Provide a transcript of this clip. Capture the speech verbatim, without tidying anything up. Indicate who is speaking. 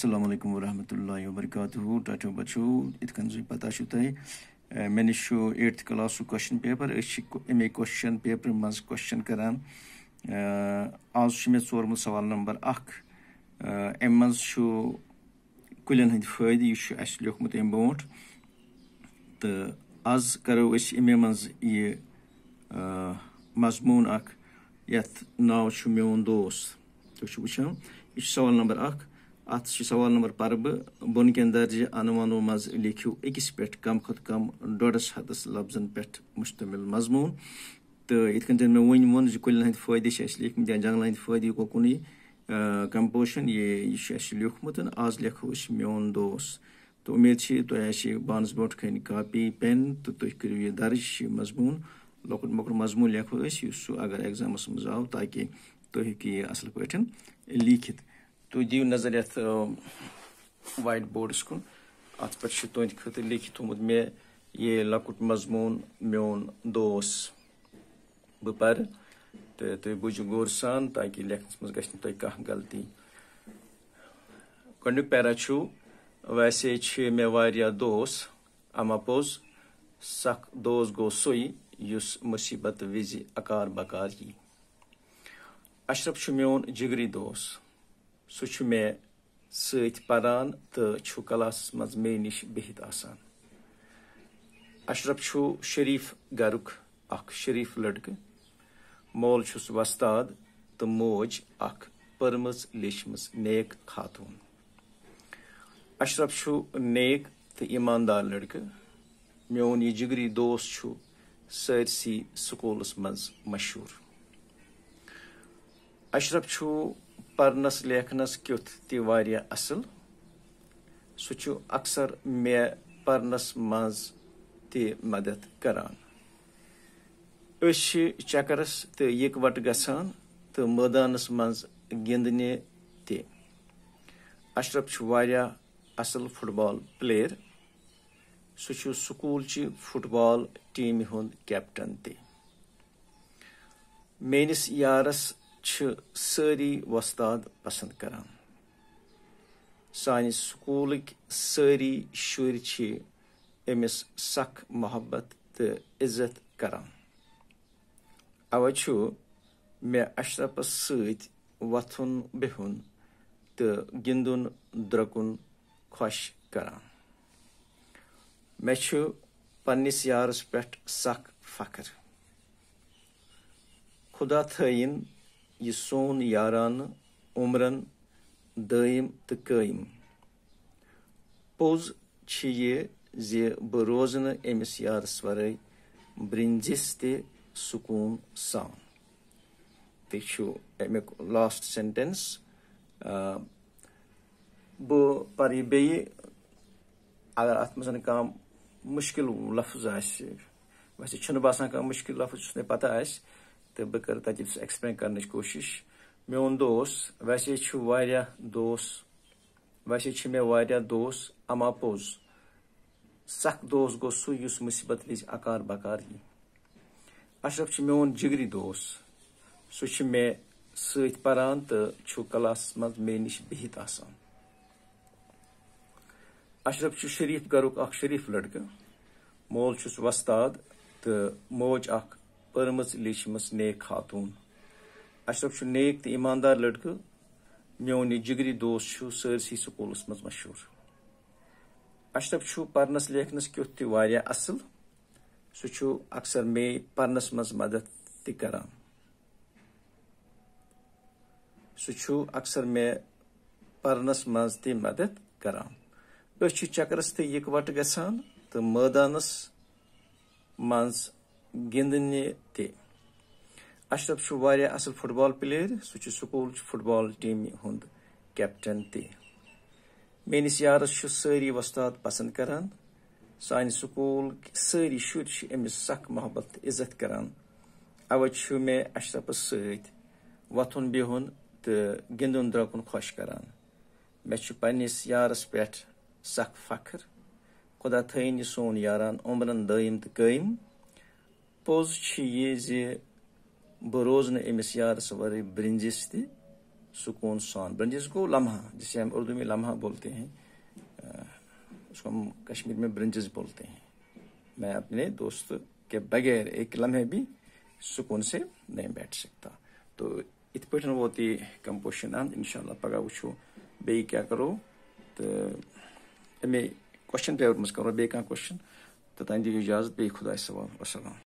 Speaker 1: Assalamu alaikum wa rahmatullahi wa barakatuhu. Tato bachu, it can be pata shutai. Many show eighth class question paper. A question paper mas question karan. Az shime sormu sawal number ak. Emmaz show kulen had faydi yushu ashluk mut embont. The az karo ish imemaz ye mazmoon ak. Yet now shumeon dos. To shubisham. Ish sawal number ak. At şu सवाल number पर बन के अंदर जो अनुमानों मज लिखियो इक्कीस पेट कम खुद कम डोडस हदस लफ्जन पेट मुश्तमिल मजमून तो इतकन जन में वही मन जो कुल नहीं फ़ायदे शेष लिख में जंगल नहीं फ़ायदे को कुनी कंपोशन ये ये शेष लिख मतन आज लिखो इस म्योन दोस तो उम्मीद ची तो ऐसे बांस बोट कहीं कापी पेन तो तो करियो ये दर्ज मजमून लोकल मकर मजमून लिखो इस यूसु अगर एग्जाम समझाओ ताकि तो ही कि असल पैटर्न लिखित तो दियो नजरियत वाइट बोर्ड को अत पे तुंद खत लिखित थोमुत मे ये लकुट मजमून म्योन दोस बह पर तो तुम बुझो गौर सान ताकि लेखनस मज गछ तुम कह गलती गंडुक पैरा छु वैसे छे मे वारिया दोस अमा पोज सख दोस गो सोई युस मुसीबत विजि अकार बकार ही अशरफ छु म्योन जिगरी दोस सु छु मे सत परान तो छु क्लास मज मे निश बिहित आसान अशरफ छु शरीफ गरुक अख शरीफ लड़क मोल छुस वस्ताद तो मोज अख परमज लेशमस नेक खातून अशरफ छु नेक तो ईमानदार लड़क म्योन ये जिगरी दोस्त छु सरसी स्कूलस मज मशहूर अशरफ छु परनस लेखनस क्युथ ति वारिया असल सुचु अक्सर मे परनस मज ति मदद करान अश चकरस तो यकवट गसान तो मैदानस मज गिंदने ति अशरफ छु वारिया असल फुटबॉल प्लेयर सुचु स्कूल ची फुटबॉल टीम हुंद कैप्टन ति मेनिस यारस सारी वस्ताद पसंद करान सानि स्कूलक सारी शुर अमिस सख मोहब्बत तो इज्जत करान अव मे अशरफस सत वथुन बिहुन तो गिंदुन द्रकुन खुश करान मे पन्निस यारस पे सख फख्र खुदा थयिन ये सोन यारान उमरन दायम तो कायम पोज ये जे बह रोज अमिस यारस वरै ब्रिंजिस ते सुकून सान तो अमुक लास्ट सेंटेंस बह पर बे अगर अत मज कह मुश्किल लफ्ज वैसे छुन बासान कह मुश्किल लफ्ज पता आस तो बह कर तक एक्सप्लेन करने कोशिश मोन दोस वैसे वारिया दोस वैसे मे वारिया दोस अमा पोज सख दोस गो सु युस मुसीबत विज अकार बकार ही अशरफ मोन जिगरी दोस सु मे सत परान तो क्लास मज मे निश बिहित आसान अशरफ शरीफ गरुक अख शरीफ लड़क मोल छुस वस्ताद तो मोज अख परमज लेशमस नेक खातून अशरफ नेक तो ईमानदार लड़क मोन यह जिगरी दोस्त सरसी स्कूलस मज मशहूर अशरफ परनस लेखनस क्युथ तो वारिया असल सु अक्सर मे परनस मज मदद ति करान सु अक्सर मे परनस मज ति मदद करान अस चकरस तो यकवट गसान तो मैदानस मज गिंदने ते अशरफ वारिया असल फुटबॉल प्लेयर सु स्कूल फुटबॉल टीम हुंद कैप्टन ते मेनिस यारस सारी वस्ताद पसंद करान सान स्कूल सारी शुर अमिस सख मोहब्बत इज्जत करान अव मे अशरफस सत वथुन बिहुन तो गिंदुन द्रकुन खुश करान मे पन्निस यारस पे सख फख्र खुदा थयन यह सोन यारान उमरन दायम तो कायम पोज ये बह रोज अमिस यारस वरै ब्रिंजिस सुकून सान। ब्रिंजेस को लम्हा, जिसे हम उर्दू में लम्हा बोलते हैं, उसको हम कश्मीर में ब्रिंजेस बोलते हैं। मैं अपने दोस्त के बगैर एक लम्हे भी सुकून से नहीं बैठ सकता। तो इत पे वो कंपोजिशन आन इंशाल्लाह पगह वो बे क्या करो तो अमे क्वेश्चन पेपर मज करो बे क्वेश्चन तो तन दी इजाजत बे खुदा सवाल। अस्सलाम।